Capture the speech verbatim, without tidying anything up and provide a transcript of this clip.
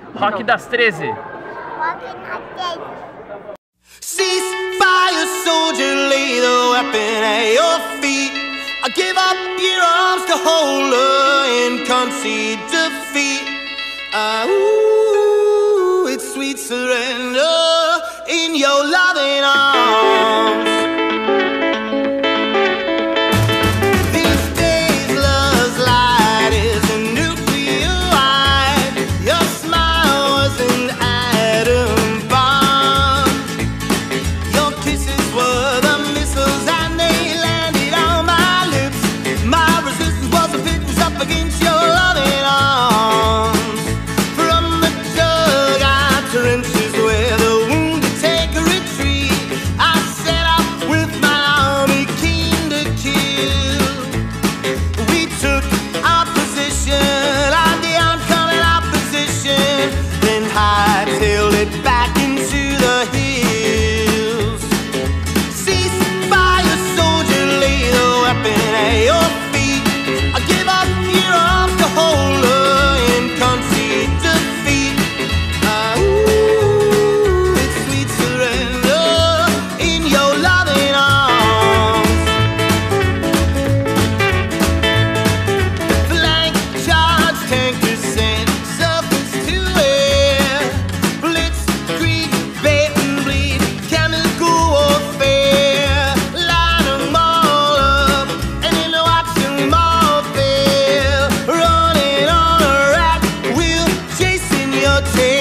Rock das treze. Rock das treze. Ceasefire, soldier, lay the weapon at your feet. I give up your arms to hold her and concede defeat. Ah, ooh, it's sweet surrender in your loving arms. These days, love's light is a nuclear light. Your smile was an atom bomb. Your kisses were the missiles and they landed on my lips. My resistance was a pit was up against your loving arms. From the dugout trenches where the wounded take a retreat, I set up with my army keen to kill. We took our position on the oncoming opposition, then hightailed it back into the hills. Ceasefire, soldier, lay the weapon at your feet. I give up your arms to hold her and concede defeat. Ah, ooh, it's sweet surrender in your loving arms. Flank charge, tankers sent surface to air. Blitzkrieg, bait and bleed, chemical warfare. Line 'em all up and then watch 'em all fail. Running on a rack wheel, chasing your tail.